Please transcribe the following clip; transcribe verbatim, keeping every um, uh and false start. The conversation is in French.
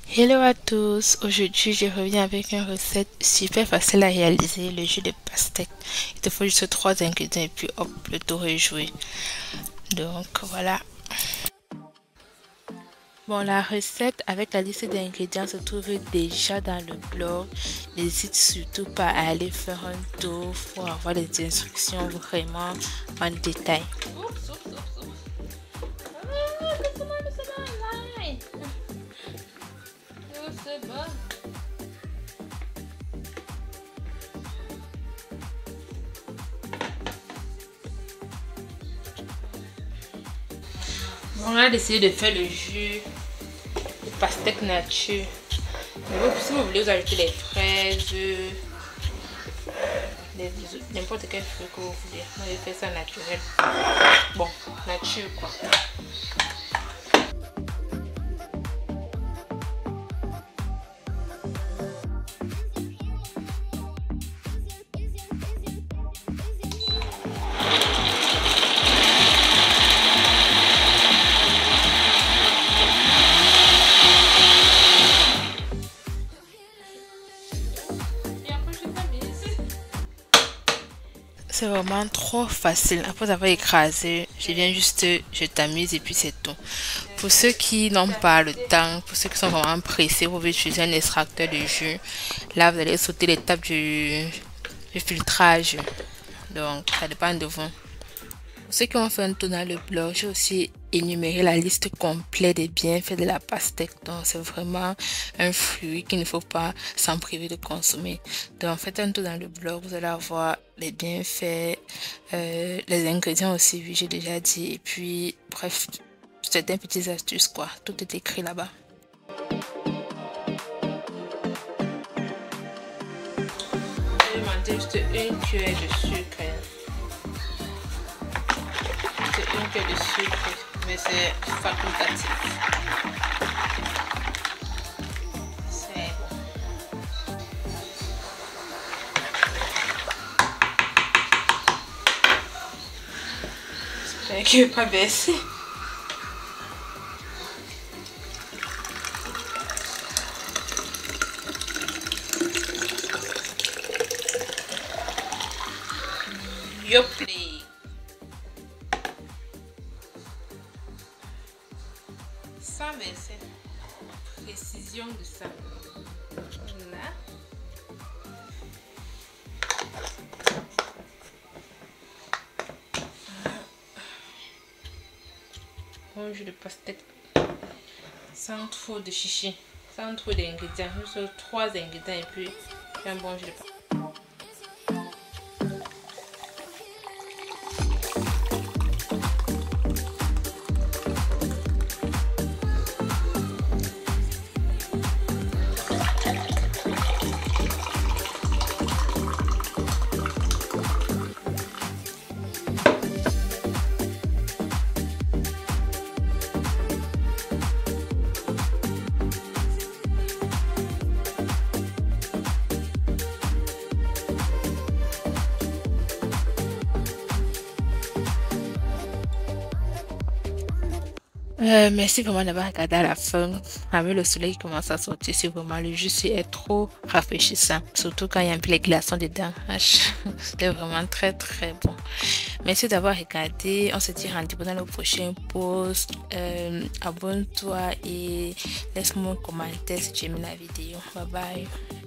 Hello à tous, aujourd'hui je reviens avec une recette super facile à réaliser, le jus de pastèque. Il te faut juste trois ingrédients et puis hop, le tour est joué. Donc voilà. Bon, la recette avec la liste d'ingrédients se trouve déjà dans le blog. N'hésite surtout pas à aller faire un tour pour avoir les instructions vraiment en détail. Oups, oups, oups, oups. Ah, c'est bon. On a décidé de faire le jus de pastèque nature. Si vous voulez, vous ajoutez les fraises, n'importe quel fruit que vous voulez. Moi, j'ai fait ça naturel. Bon, nature quoi. C'est vraiment trop facile. Après avoir écrasé, je viens juste, je tamise et puis c'est tout. Pour ceux qui n'ont pas le temps, pour ceux qui sont vraiment pressés, vous pouvez utiliser un extracteur de jus. Là, vous allez sauter l'étape du, du filtrage. Donc, ça dépend de vous. Pour ceux qui ont fait un tour dans le blog, j'ai aussi énuméré la liste complète des bienfaits de la pastèque. Donc, c'est vraiment un fruit qu'il ne faut pas s'en priver de consommer. Donc, faites un tour dans le blog, vous allez avoir les bienfaits, euh, les ingrédients aussi, oui, j'ai déjà dit. Et puis, bref, certaines petites astuces, quoi. Tout est écrit là-bas. Je vais monter juste une cuillère de sucre. Une cuillère de sucre, mais c'est facultatif. C'est bon. J'espère qu'il ne va pas baisser. Yoplé. Sans verser. Précision de ça. Voilà. Un jus de pastèque sans trop de chichi, sans trop d'ingrédients, juste trois ingrédients et puis un bon jus de pastèque. Euh, merci vraiment d'avoir regardé à la fin. Avec le soleil qui commence à sortir, c'est vraiment le jus est trop rafraîchissant. Surtout quand il y a un peu les glaçons dedans. C'était vraiment très très bon. Merci d'avoir regardé. On se dit rendez-vous dans le prochain post. Euh, abonne-toi et laisse-moi un commentaire si tu aimes la vidéo. Bye bye.